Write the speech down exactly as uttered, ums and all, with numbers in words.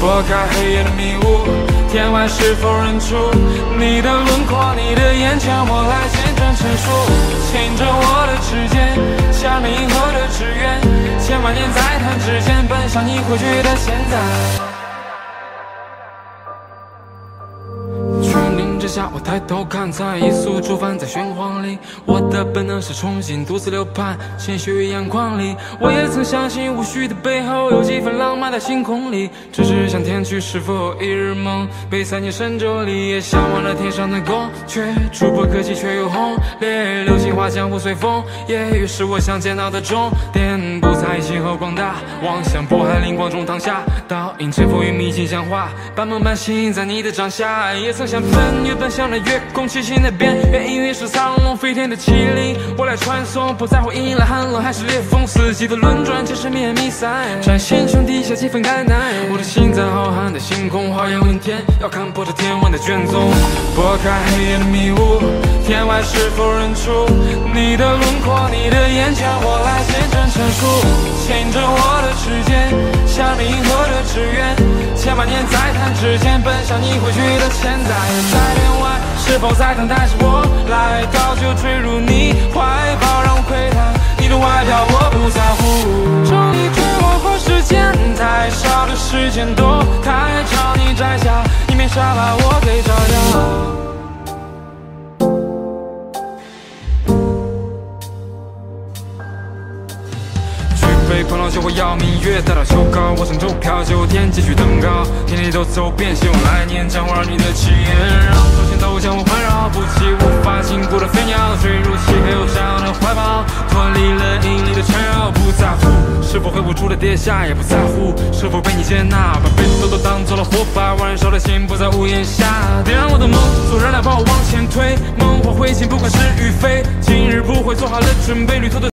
拨开黑夜的迷雾，天外是否认出你的轮廓？你的眼前，我来见证陈述。牵着我的指尖，像那银河的志愿，千万年在弹指间，奔向你汇聚的现在。 之下，我抬头看，在一速煮饭在玄黄里。我的本能是憧憬，独自流淌，鲜血于眼眶里。我也曾相信，无序的背后有几分浪漫在星空里。只是想天去是否一日梦，被三年神州里，也向往着天上的宫阙，触不可及却又轰烈。流星划江湖随风，也于是我想见到的终点，不在星河广大，望向渤海灵光中淌下，倒影沉浮于迷境像画，半梦半醒在你的掌下，也曾想奔越。 奔向了月空七星的边缘，因为是苍龙飞天的麒麟，我来传送，不在乎迎来寒冷还是烈风，四季的轮转，皆是面弥散，展现兄弟下几分感慨。我的心在浩瀚的星空，花样云天，要看破这天文的卷宗，拨开黑夜的迷雾，天外是否认出你的轮廓？你的眼前，我来见证陈述，牵着我的指尖，像那银河的志愿，千万年在弹指间，奔向你汇聚的潜在。在 是否在等待着我来到，就坠入你怀抱，让我窥探你的外表，我不在乎。终于对我和时间太少的时间多太长，你摘下一面纱把我给照亮。 被狂浪救我要明月，待到秋高，我乘舟飘九天，继续登高，天地都走遍，希望来年将我儿女的气焰，让头先都将我环绕，不起无法经过的飞鸟，坠入漆黑又闪耀的怀抱，脱离了引力的缠绕，不在乎是否会无助的跌下，也不在乎是否被你接纳，把被子都当做了火把，燃烧的心不在屋檐下，点燃我的梦，做燃料把我往前推，梦或灰烬，不管是与非，今日不会做好了准备，旅途的。